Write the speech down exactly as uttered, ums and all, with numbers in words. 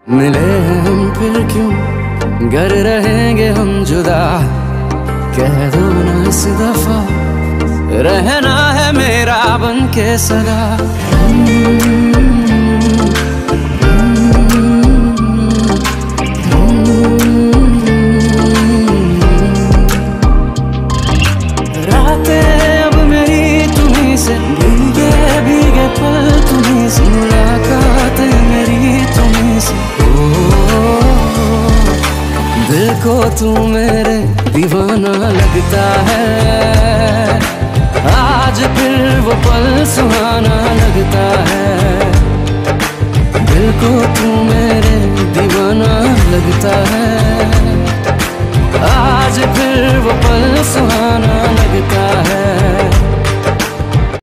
मिले हम फिर क्यों, गर रहेंगे हम जुदा, कह दो ना इस दफा, रहना है मेरा बन के सदा। रातें अब मेरी तुम्हीं से, भीगे भीगे पल तुम्हीं से, मुलाकातें मेरी तुम्हीं से। दिल को तू मेरे दीवाना लगता है, आज फिर वो पल सुहाना लगता है। दिल को तू